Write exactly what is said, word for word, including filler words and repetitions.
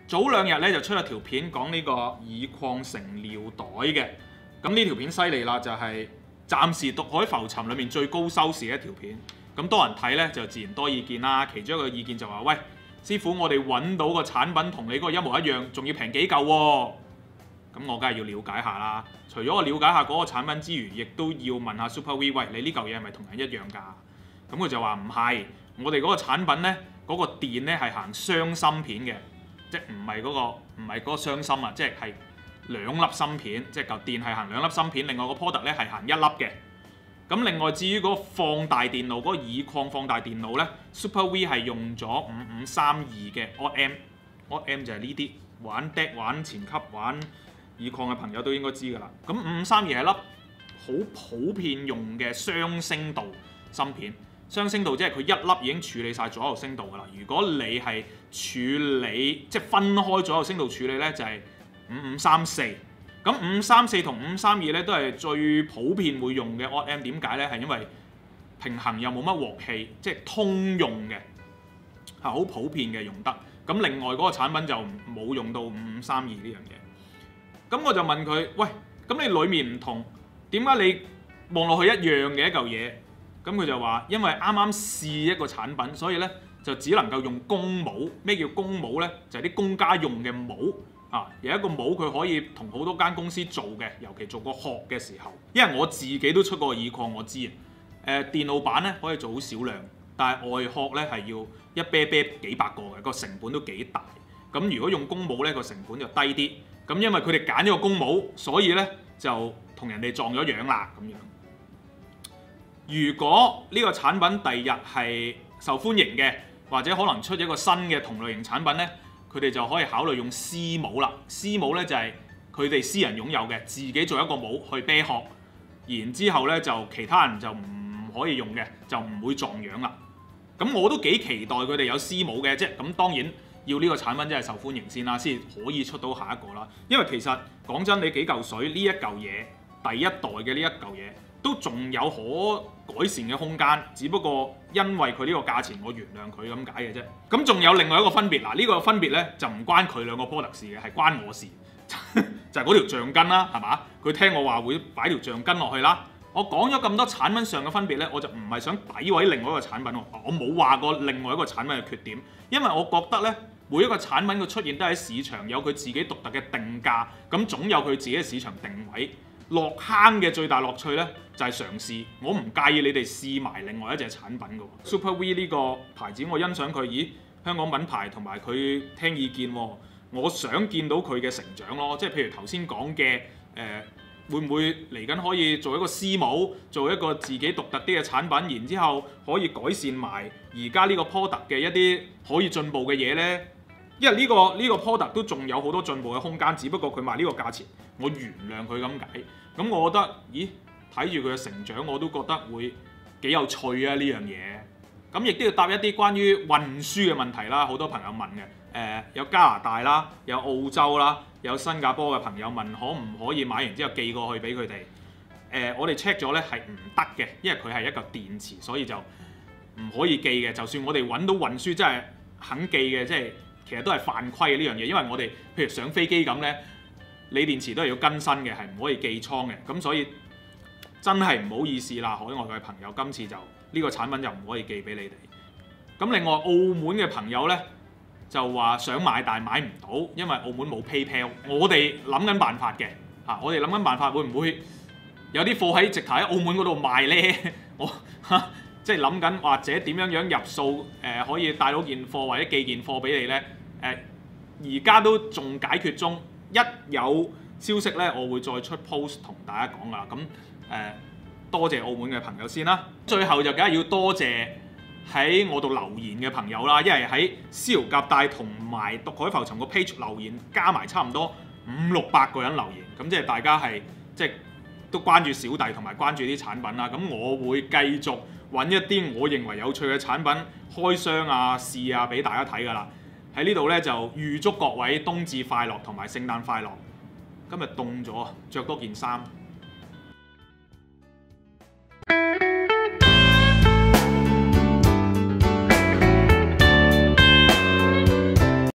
早兩日咧就出咗條片講呢個耳礦成尿袋嘅，咁呢條片犀利啦，就係、是、暫時毒海浮沉裏面最高收視嘅一條片。咁多人睇咧就自然多意見啦。其中一個意見就話：喂，師傅，我哋揾到個產品同你嗰個一模一樣，仲要平幾嚿喎？咁我梗係要了解下啦。除咗我了解下嗰個產品之餘，亦都要問下 Super V， 喂，你呢嚿嘢係咪同人一樣㗎？咁佢就話唔係，我哋嗰個產品咧，嗰、嗰個電咧係行雙芯片嘅。即係唔係嗰個唔係嗰個雙芯啊，即係係兩粒芯片，即係嚿電係行兩粒芯片，另外個 product 咧係行一粒嘅。咁另外至於嗰個放大電路，嗰、嗰個耳礦放大電路咧 ，Super V 係用咗五五三二嘅 O M，O M 就係呢啲玩 D E C 玩前級玩耳礦嘅朋友都應該知㗎啦。咁五五三二係粒好普遍用嘅雙聲道芯片。雙聲道即係佢一粒已經處理晒左右聲道㗎啦。如果你係處理即係分開左右聲道處理咧，就係五五三四。咁五三四同五三二咧都係最普遍會用嘅 O M。點解咧？係因為平衡又冇乜鑊氣，即係通用嘅，係好普遍嘅用得。咁另外嗰個產品就冇用到五五三二呢樣嘢。咁我就問佢：喂，咁你裡面唔同，點解你望落去一樣嘅一嚿嘢？咁佢就話：因為啱啱試一個產品，所以咧就只能夠用公帽。咩叫公帽咧？就係、是、啲公家用嘅帽啊。有一個帽佢可以同好多間公司做嘅，尤其做個殼嘅時候。因為我自己都出過耳礦，我知啊。誒、呃、電路板咧可以做好少量，但係外殼咧係要一啤啤幾百個嘅，個成本都幾大。咁如果用公帽咧，個成本就低啲。咁因為佢哋揀咗個公帽，所以咧就同人哋撞咗樣啦咁樣。如果呢個產品第日係受歡迎嘅，或者可能出一個新嘅同類型產品呢，佢哋就可以考慮用私帽啦。私帽呢就係佢哋私人擁有嘅，自己做一個帽去啤殼，然之後呢就其他人就唔可以用嘅，就唔會撞樣啦。咁我都幾期待佢哋有私帽嘅，即係咁當然要呢個產品真係受歡迎先啦，先可以出到下一個啦。因為其實講真，你幾嚿水呢一嚿嘢，第一代嘅呢一嚿嘢，都仲有可改善嘅空間，只不過因為佢呢個價錢，我原諒佢咁解嘅啫。咁仲有另外一個分別，嗱、這、呢個分別咧就唔關佢兩個 product 事嘅，係關我事，就係嗰條橡筋啦，係嘛？佢聽我話會擺條橡筋落去啦。我講咗咁多產品上嘅分別咧，我就唔係想詆毀另外一個產品喎，我冇話過另外一個產品嘅缺點，因為我覺得咧每一個產品嘅出現都喺市場有佢自己獨特嘅定價，咁總有佢自己嘅市場定位。落坑嘅最大樂趣咧，就係、是、嘗試。我唔介意你哋試埋另外一隻產品嘅。Super V 呢個牌子，我欣賞佢，咦，香港品牌同埋佢聽意見喎。我想見到佢嘅成長咯，即係譬如頭先講嘅誒，會唔會嚟緊可以做一個私帽，做一個自己獨特啲嘅產品，然之後可以改善埋而家呢個 product 嘅一啲可以進步嘅嘢呢？因為呢、呢個呢、呢個 product 都仲有好多進步嘅空間，只不過佢賣呢個價錢，我原諒佢咁解。咁我覺得，咦，睇住佢嘅成長，我都覺得會幾有趣啊呢樣嘢。咁亦都要答一啲關於運輸嘅問題啦，好多朋友問嘅。誒、呃，有加拿大啦，有澳洲啦，有新加坡嘅朋友問可唔可以買完之後寄過去俾佢哋？誒、呃，我哋 check 咗咧係唔得嘅，因為佢係一個電池，所以就唔可以寄嘅。就算我哋揾到運輸真係肯寄嘅，即係。其實都係犯規嘅呢樣嘢，因為我哋譬如上飛機咁呢，鋰電池都係要更新嘅，係唔可以寄倉嘅。咁所以真係唔好意思啦，海外嘅朋友，今次就呢、呢個產品就唔可以寄俾你哋。咁另外澳門嘅朋友呢，就話想買但係買唔到，因為澳門冇 PayPal。我哋諗緊辦法嘅嚇，我哋諗緊辦法會唔會有啲貨喺直頭喺澳門嗰度賣呢？我即係諗緊或者點樣樣入數誒、呃，可以帶到件貨或者寄件貨俾你呢？誒而家都仲解決中，一有消息咧，我會再出 post 同大家講噶啦。咁誒、呃、多謝澳門嘅朋友先啦。最後就梗係要多謝喺我度留言嘅朋友啦，因為喺逍遙夾帶同埋毒海浮沉個 page 留言加埋差唔多五六百個人留言，咁即係大家係即係都關注小弟同埋關注啲產品啦。咁我會繼續揾一啲我認為有趣嘅產品開箱啊試啊俾大家睇噶啦。喺呢度咧就預祝各位冬至快樂同埋聖誕快樂。今日凍咗，着多件衫。